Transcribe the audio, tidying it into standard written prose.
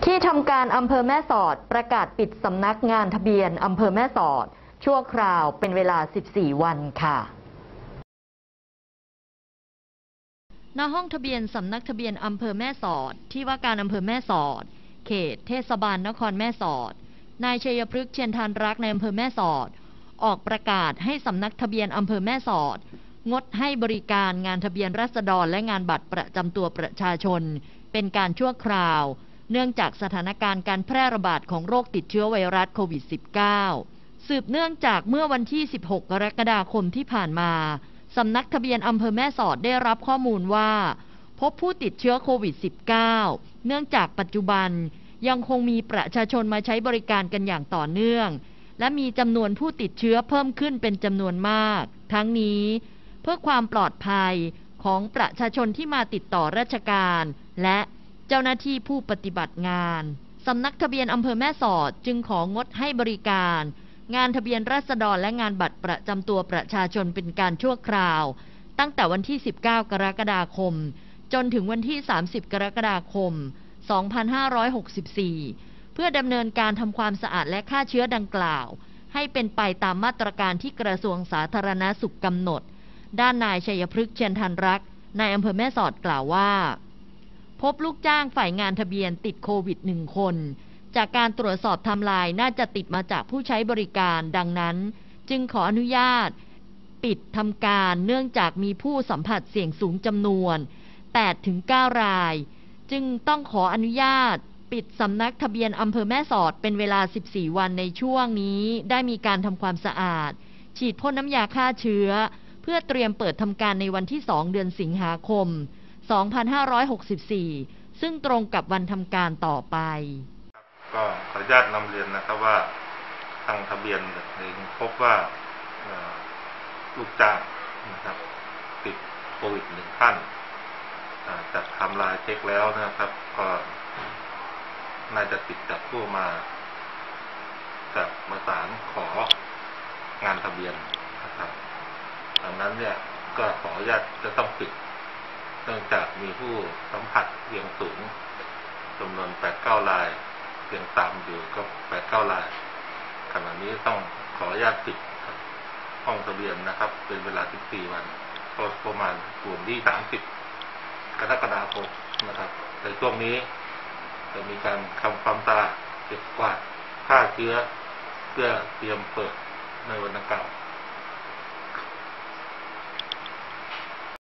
ที่ทำการอำเภอแม่สอดประกาศปิดสำนักงานทะเบียนอำเภอแม่สอดชั่วคราวเป็นเวลา 14 วันค่ะณ ห้องทะเบียนสำนักทะเบียนอำเภอแม่สอดที่ว่าการอำเภอแม่สอดเขตเทศบาลนครแม่สอดนายชัยพฤกษ์เชียนทานรักในอำเภอแม่สอดออกประกาศให้สำนักทะเบียนอำเภอแม่สอดงดให้บริการงานทะเบียนราษฎรและงานบัตรประจำตัวประชาชนเป็นการชั่วคราวเนื่องจากสถานการณ์การแพร่ระบาดของโรคติดเชื้อไวรัสโควิด -19 สืบเนื่องจากเมื่อวันที่ 16 กรกฎาคมที่ผ่านมาสำนักทะเบียนอำเภอแม่สอดได้รับข้อมูลว่าพบผู้ติดเชื้อโควิด -19 เนื่องจากปัจจุบันยังคงมีประชาชนมาใช้บริการกันอย่างต่อเนื่องและมีจำนวนผู้ติดเชื้อเพิ่มขึ้นเป็นจำนวนมากทั้งนี้เพื่อความปลอดภัยของประชาชนที่มาติดต่อราชการและเจ้าหน้าที่ผู้ปฏิบัติงานสำนักทะเบียนอำเภอแม่สอดจึงของดให้บริการงานทะเบียนราษฎรและงานบัตรประจำตัวประชาชนเป็นการชั่วคราวตั้งแต่วันที่ 19 กรกฎาคมจนถึงวันที่ 30 กรกฎาคม 2564 เพื่อดำเนินการทำความสะอาดและฆ่าเชื้อดังกล่าวให้เป็นไปตามมาตรการที่กระทรวงสาธารณสุขกำหนดด้านนายชัยพฤกษ์เชียนทันรักนายอำเภอแม่สอดกล่าวว่าพบลูกจ้างฝ่ายงานทะเบียนติดโควิด 1 คนจากการตรวจสอบไทม์ไลน์น่าจะติดมาจากผู้ใช้บริการดังนั้นจึงขออนุญาตปิดทำการเนื่องจากมีผู้สัมผัสเสี่ยงสูงจำนวน 8-9 รายจึงต้องขออนุญาตปิดสำนักทะเบียนอำเภอแม่สอดเป็นเวลา 14 วันในช่วงนี้ได้มีการทำความสะอาดฉีดพ่นน้ำยาฆ่าเชื้อเพื่อเตรียมเปิดทำการในวันที่ 2 เดือนสิงหาคม 2564 ซึ่งตรงกับวันทำการต่อไปก็ขออนุญาตนำเรียนนะครับว่าทางทะเบียนเองพบว่าลูกจ้างนะครับติดโควิด1 ท่านจากไทม์ไลน์เช็คแล้วนะครับก็น่าจะติดจากผู้มาจากประสานของานทะเบียนนะครับดังนั้นเนี่ยก็ขออนุญาตจะต้องปิดเนื่องจากมีผู้สัมผัสเสี่ยงสูงจำนวน 8-9 รายเพียงตามอยู่ก็ 8-9 รายขณะนี้ต้องขออนุญาตปิดห้องทะเบียนนะครับเป็นเวลา 14 วันก็ประมาณกลุ่มที่ 30 กรกฎาคมนะครับในช่วงนี้จะมีการทำความสะอาดเก็บกวาดฆ่าเชื้อเพื่อเตรียมเปิดในวันดังกล่าว